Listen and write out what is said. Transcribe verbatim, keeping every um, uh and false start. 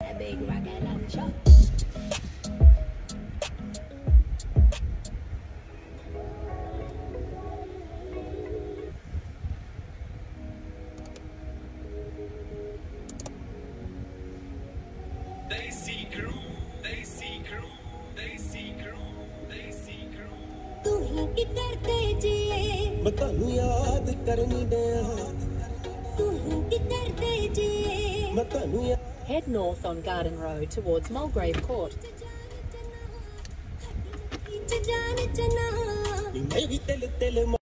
a big rocket launcher. They see crew, they see crew, they see crew, they see crew. तू ही की करते जिए मैं तानू याद करनी दे तू ही की करते जिए मैं तानू याद Head north on Garden Road towards Mulgrave Court. जान चना मैं भी तिल तिल